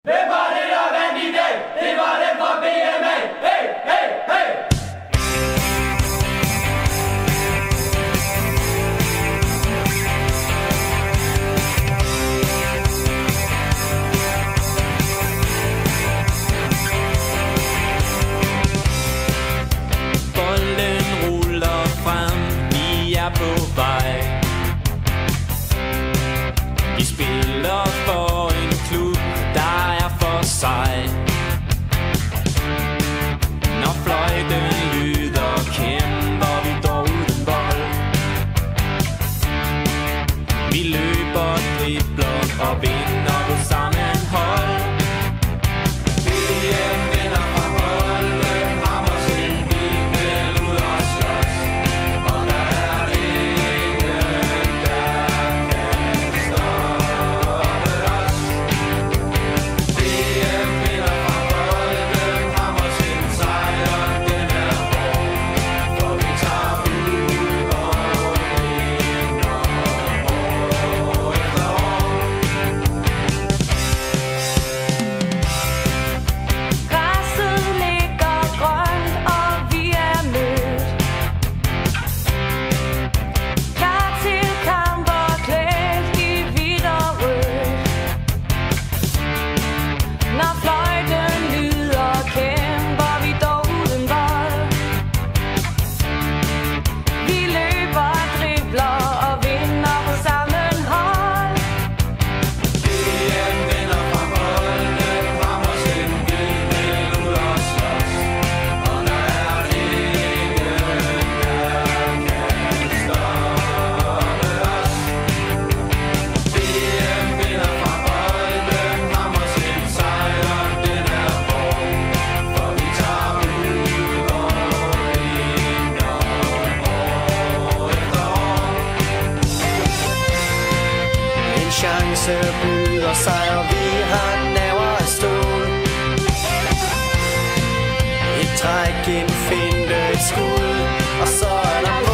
Hvem var det, der vandt i dag? Det var dem fra BMA. Hey, hey, hey! Bolden ruller frem, vi er på vej. Vi spiller for en klub, der er for sig. Når fløjten lyder, kæmper vi dog uden vold. Vi løber, dribler og vinder på sammenhold. BM vinder fra bolden, rammer sin vinkel ud og slås. Og der er ingen, der kan stoppe os. BM vinder fra bolden, rammer sin sejr, den er hård. For vi tager ud og vinder år efter år. Græsset ligger grønt, og vi er mødt. Klar til kamp og klædt i hvidt og rødt. Når fløjten lyder, kæmper vi dog uden vold. Vi løber, dribler og vinder på sammenhold. BM vinder fra bolden, rammer sin vinkel ud og slås. Og der er ingen, der kan stoppe os. BM vinder fra bolden, rammer sin sejr, den er hård. For vi tager ud og vinder år efter år. En chance byder sig, og vi har naver af stål. Et træk, en finte, et skud, og så er der